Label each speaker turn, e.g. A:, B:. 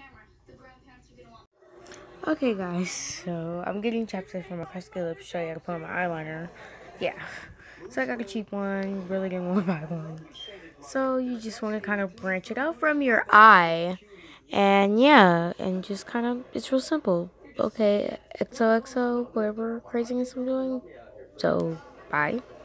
A: Okay guys, so I'm getting chapstick for my crusty lips, show you I can put on my eyeliner. Yeah, so I got a cheap one, really didn't want to buy one. So you just want to kind of branch it out from your eye, and yeah, and just kind of, it's real simple. Okay, XOXO, whatever craziness I'm doing, so bye.